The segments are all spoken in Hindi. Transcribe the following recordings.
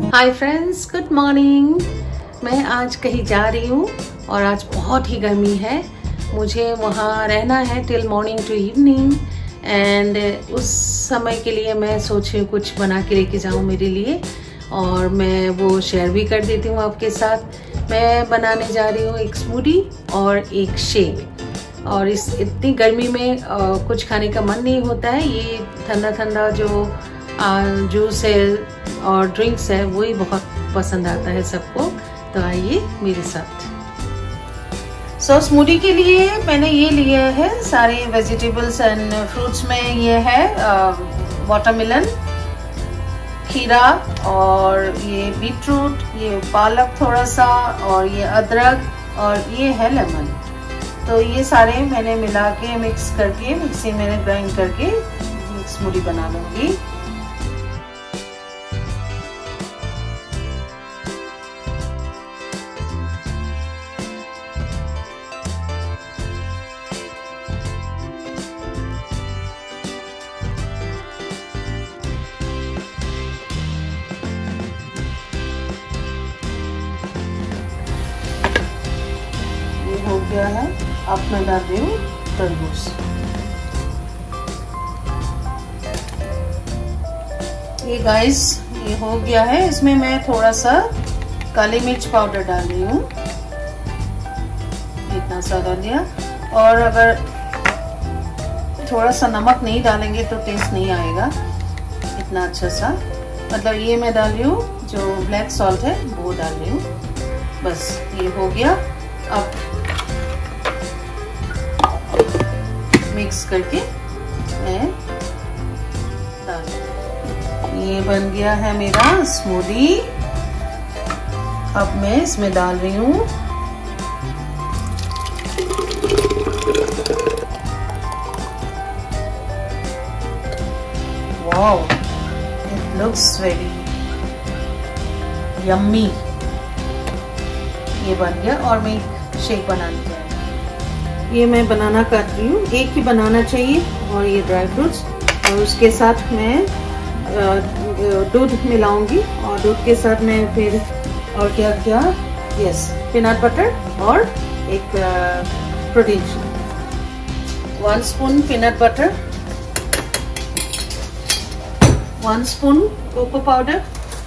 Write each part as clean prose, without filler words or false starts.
Hi friends, good morning. मैं आज कहीं जा रही हूँ और आज बहुत ही गर्मी है। मुझे वहाँ रहना है till morning to evening and उस समय के लिए मैं सोची कुछ बना के लेके जाऊँ मेरे लिए, और मैं वो शेयर भी कर देती हूँ आपके साथ। मैं बनाने जा रही हूँ एक स्मूदी और एक शेक। और इस इतनी गर्मी में कुछ खाने का मन नहीं होता है। ये ठंडा ठंडा जो जूस है और ड्रिंक्स है वही बहुत पसंद आता है सबको। तो आइए मेरे साथ। स्मूदी के लिए मैंने ये लिया है सारे वेजिटेबल्स एंड फ्रूट्स में। ये है वाटरमेलन, खीरा और ये बीटरूट, ये पालक थोड़ा सा, और ये अदरक और ये है लेमन। तो ये सारे मैंने मिला के मिक्स करके मिक्सी में ग्राइंड करके स्मूदी बना लूँगी। हो गया है, अब मैं डाल रही हूँ तरबूज। ये गाइस ये हो गया है। इसमें मैं थोड़ा सा काली मिर्च पाउडर डाल रही हूँ, इतना सा डाल दिया। और अगर थोड़ा सा नमक नहीं डालेंगे तो टेस्ट नहीं आएगा इतना अच्छा सा। मतलब ये मैं डाल रही हूँ जो ब्लैक सॉल्ट है वो डाल रही हूँ। बस ये हो गया। अब मिक्स करके मैं डाल, ये बन गया है मेरा स्मूदी। अब मैं इसमें डाल रही हूँ wow, it looks very yummy. ये बन गया और मैं शेक बनाने जा रही हूँ। ये मैं बनाना कर रही हूँ, एक ही बनाना चाहिए। और ये ड्राई फ्रूट्स, और उसके साथ मैं दूध मिलाऊंगी, और दूध के साथ मैं फिर और क्या क्या, यस, पीनट बटर और एक protein. 1 spoon peanut butter, 1 spoon cocoa powder,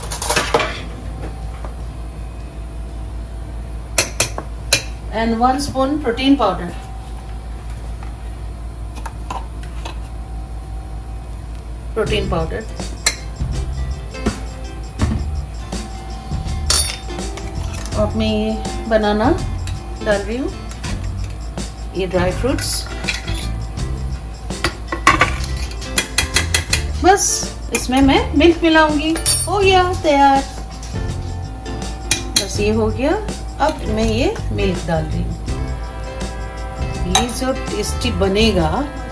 and 1 spoon protein powder. Protein powder. अब मैं ये बनाना डाल रही हूँ, ये ड्राई फ्रूट्स। बस इसमें मैं मिल्क मिलाऊंगी। हो गया तैयार। बस ये हो गया। अब मैं ये मिल्क डाल रही हूँ। ये जो टेस्टी बनेगा।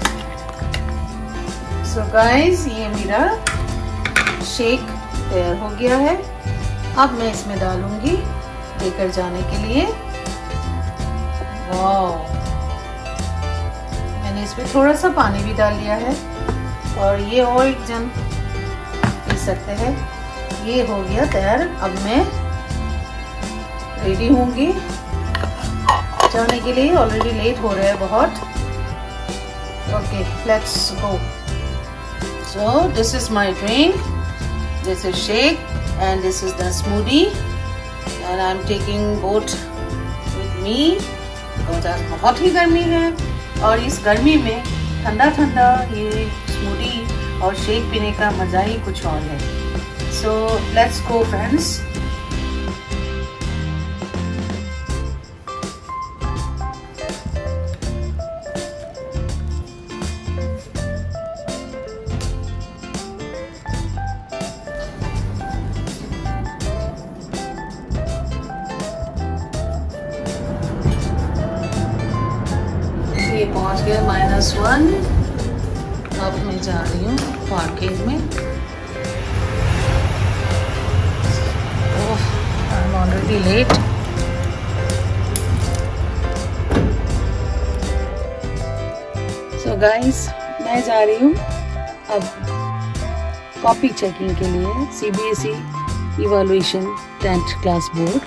सो गाइस, ये मेरा शेक तैयार हो गया है। अब मैं इसमें डालूंगी लेकर जाने के लिए। वाओ, मैंने इसमें थोड़ा सा पानी भी डाल लिया है, और ये और एक जन पी सकते हैं। ये हो गया तैयार। अब मैं रेडी होंगी जाने के लिए। ऑलरेडी लेट हो रहा है बहुत। Okay, let's go. So this is my drink, this is shake and this is the smoothie, and I am taking both with me because आज बहुत ही गर्मी है। और इस गर्मी में ठंडा ठंडा ये स्मूदी और शेक पीने का मजा ही कुछ और है। So let's go friends. ये पहुंच गया -1। अब मैं जा रही हूँ पार्किंग में। Oh, I am already late. So guys, मैं जा रही हूँ अब कॉपी चेकिंग के लिए। CBSE evaluation 10th class board.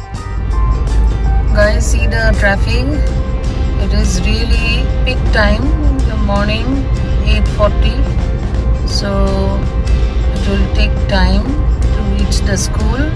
Guys, see the traffic. It is really peak time in the morning, 8:40. So it will take time to reach the school.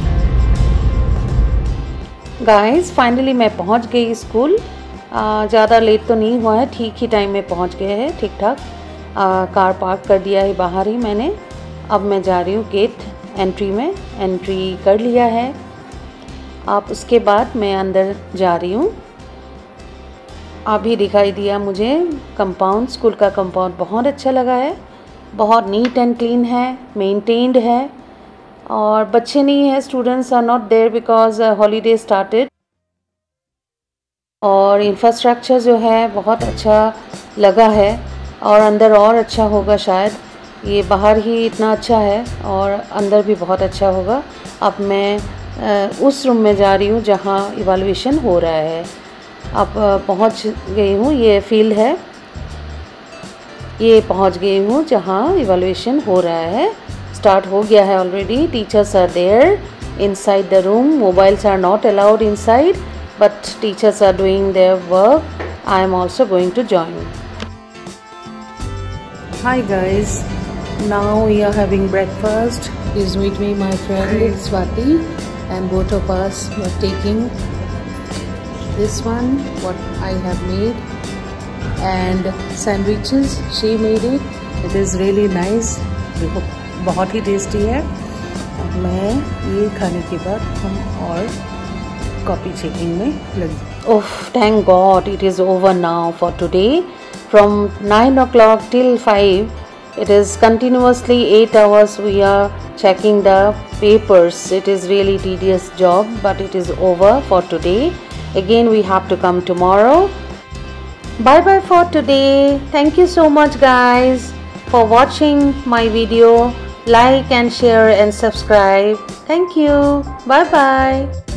Guys, finally मैं पहुंच गई स्कूल. ज़्यादा लेट तो नहीं हुआ है, ठीक ही टाइम में पहुंच गए हैं, ठीक ठाक. कार पार्क कर दिया है बाहर ही मैंने. अब मैं जा रही हूँ गेट एंट्री में. एंट्री कर लिया है. अब उसके बाद मैं अंदर जा रही हूँ. अभी दिखाई दिया मुझे कंपाउंड. स्कूल का कंपाउंड बहुत अच्छा लगा है. बहुत नीट एंड क्लीन है, मेंटेन्ड है. और बच्चे नहीं है, students are not there because holiday started. और इंफ्रास्ट्रक्चर जो है बहुत अच्छा लगा है. और अंदर और अच्छा होगा शायद. ये बाहर ही इतना अच्छा है और अंदर भी बहुत अच्छा होगा. अब मैं उस रूम में जा रही हूँ जहाँ इवैल्यूएशन हो रहा है. अब पहुँच गई हूँ. ये फील्ड है, ये पहुँच गई हूँ जहाँ इवैल्यूएशन हो रहा है. स्टार्ट हो गया है already. Teachers are there inside the room. Mobiles are not allowed inside, but teachers are doing their work. I am also going to join. Hi guys, now we are having breakfast. Please meet me my friend Swati, and both of us were taking this one what I have made, and sandwiches she made it. It is really nice. बहुत ही टेस्टी है. अब मैं ये खाने के बाद हम और कॉपी चेकिंग में लगी. Oh, thank God it is over now for today. From 9 o'clock till 5, it is continuously 8 hours we are checking the papers. It is really tedious job, but it is over for today. Again we have to come tomorrow. Bye bye for today. Thank you so much guys for watching my video. Like and share and subscribe. Thank you. Bye bye.